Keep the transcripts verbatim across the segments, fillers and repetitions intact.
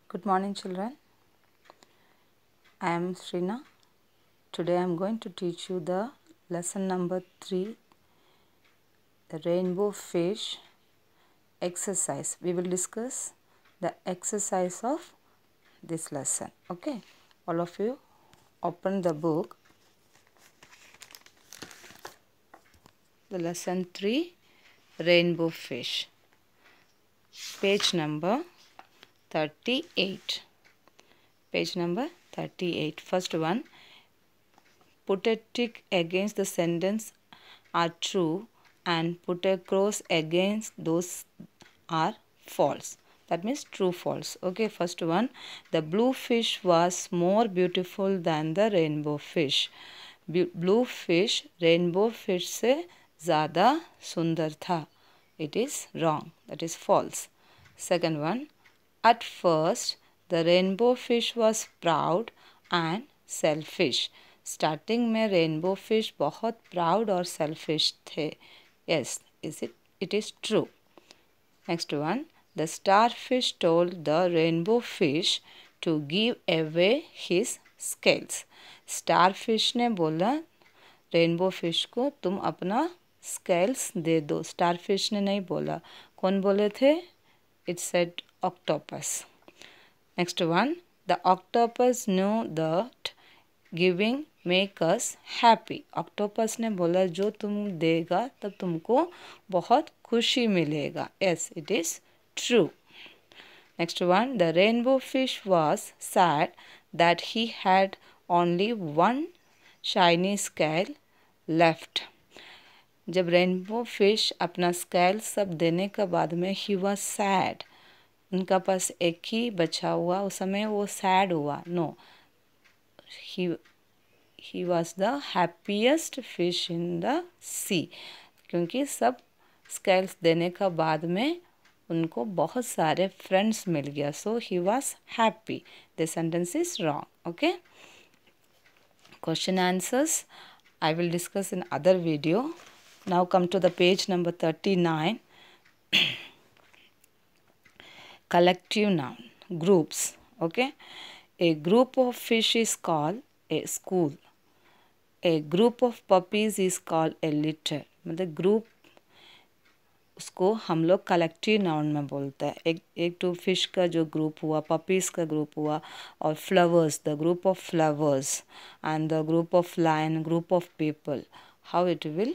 Good morning, children. I am Srina. Today I am going to teach you the lesson number three, the rainbow fish exercise. We will discuss the exercise of this lesson. Okay, all of you open the book. The lesson three, rainbow fish. Page number thirty-eight. Page number thirty-eight. First one, put a tick against the sentence are true and put a cross against those are false. That means true, false. Okay, first one, the blue fish was more beautiful than the rainbow fish. Blue fish rainbow fish से ज़्यादा सुंदर था. It is wrong. That is false. Second one, at first the rainbow fish was proud and selfish. Starting में rainbow fish बहुत proud और selfish थे. Yes, is it it is true. Next one, the starfish told the rainbow fish to give away his scales. Starfish ने बोला rainbow fish को तुम अपना scales दे दो. स्टार फिश ने नहीं बोला. कौन बोले थे? It said octopus. Next one, the octopus knew that giving make us happy. Octopus ने बोला जो तुम देगा तब तुमको बहुत खुशी मिलेगा. Yes, it is true. Next one, the rainbow fish was sad that he had only one shiny scale left. जब रेनबो फिश अपना स्केल सब देने के बाद में ही वाज सैड, उनका पास एक ही बचा हुआ, उस समय वो सैड हुआ. No, he he was the happiest fish in the sea. क्योंकि सब स्केल्स देने का बाद में उनको बहुत सारे फ्रेंड्स मिल गया. So he was happy. This sentence is wrong. Okay. Question answers I will discuss in other video. Now come to the page number thirty-nine. Collective noun, groups. Okay. A group of fish is called a school. A group of puppies is called a litter. मतलब group उसको हम लोग collective noun में बोलते हैं. एक एक to fish का जो ग्रुप हुआ, पपीज़ का ग्रुप हुआ, और flowers, the group of flowers, and the group of lion, group of people. How it will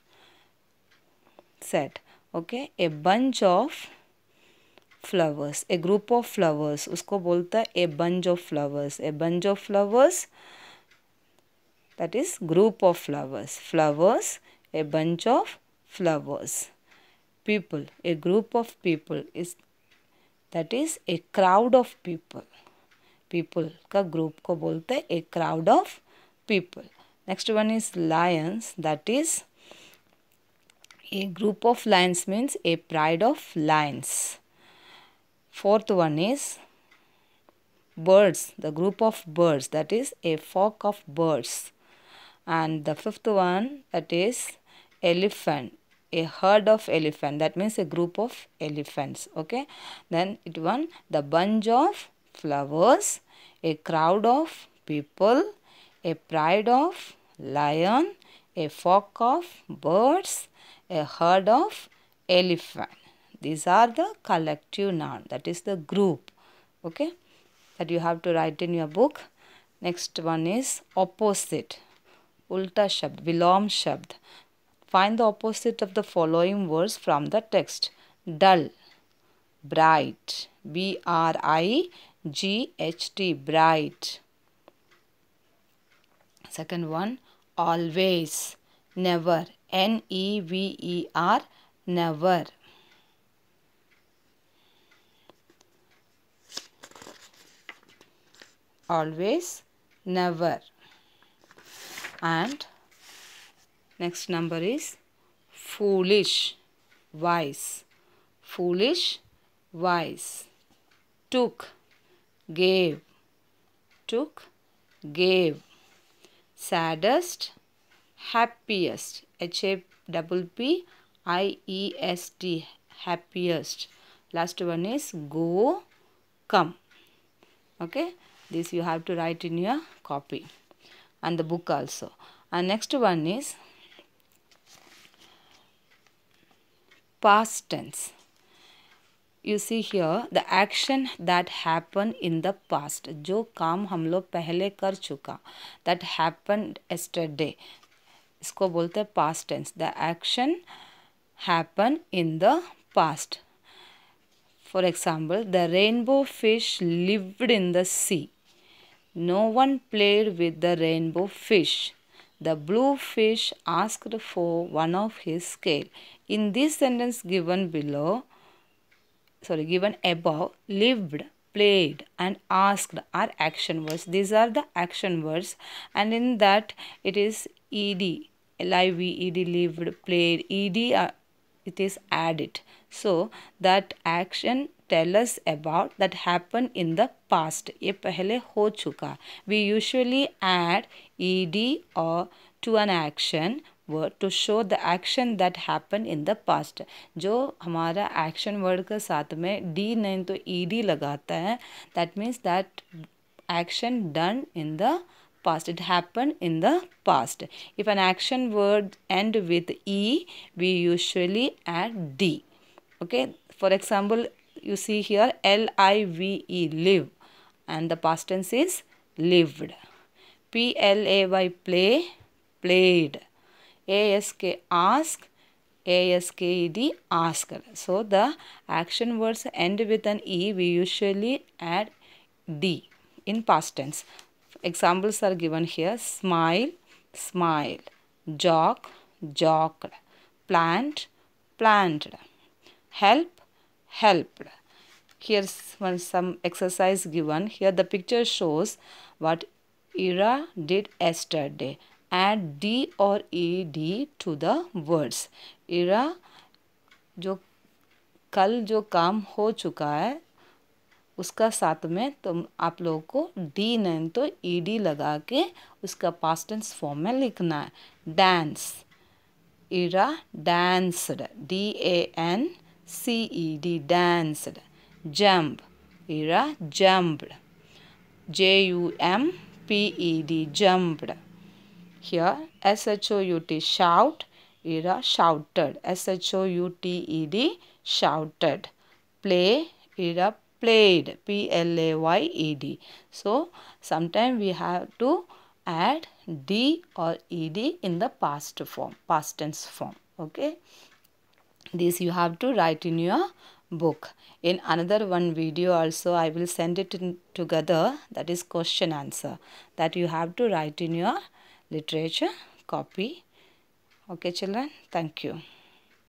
set. Okay, a bunch of flowers, a group of flowers, उसको बोलता है a bunch of flowers. A bunch of flowers, that is group of flowers. Flowers, a bunch of flowers. People, a group of people, is that is a crowd of people. People का group को बोलते हैं a crowd of people. Next one is lions. That is a group of lions, means a pride of lions. Fourth one is birds, the group of birds, that is a flock of birds. And the fifth one, that is elephant, a herd of elephant, that means a group of elephants. Okay, then it one, the bunch of flowers, a crowd of people, a pride of lion, a flock of birds, a herd of elephant. These are the collective noun, that is the group. Okay, that you have to write in your book. Next one is opposite, ulta shabd, vilom shabd. Find the opposite of the following words from the text. Dull, bright, B R I G H T, bright. Second one, always, never, N E V E R, never. Always, never. And next number is foolish, wise. Foolish, wise. Took, gave. Took, gave. Saddest, happiest, H A P P I E S T, happiest. Last one is go, come. Okay, this you have to write in your copy and the book also. And next one is past tense. You see here the action that happened in the past. जो काम हम लोग पहले कर चुका, that happened yesterday, इसको बोलते हैं past tense. The action happened in the past. For example, the rainbow fish lived in the sea. No one played with the rainbow fish. The blue fish asked for one of his scale. In this sentence given below, sorry, given above, lived, played and asked are action words. These are the action words, and in that it is ed, live, ed, lived, played, ed, uh, it is added. So that action tell us about that happened in the past. ये पहले हो चुका. We usually add ed or to an action word to show the action that happened in the past. जो हमारा action word के साथ में d नहीं तो ed लगाता है, that means that action done in the past. It happened in the past. If an action word end with e, we usually add d. Okay, for example, you see here L I V E, live, and the past tense is lived. P L A Y, play, played. A S K, ask, A S K E D, asked. So the action words end with an E, we usually add D in past tense. Examples are given here: smile, smiled, jog, jogged, plant, planted, help, helped. Here's one some exercise given. Here the picture shows what Ira did yesterday. Add D or ed to the words. Ira जो कल जो काम हो चुका है उसका साथ में तो आप लोगों को डी नहीं तो ed लगा के उसका past tense form में लिखना है. Dance, Ira danced, D A N C E D, danced. Jump, Ira jumped, J U M P E D, jumped. Here S H O U T, shout, Ira shouted, S H O U T E D, shouted. Play, Ira played, P L A Y E D. So sometimes we have to add D or ed in the past form, past tense form. Okay, this you have to write in your book. In another one video also I will send it in together, that is question answer, that you have to write in your literature copy. Okay children, thank you.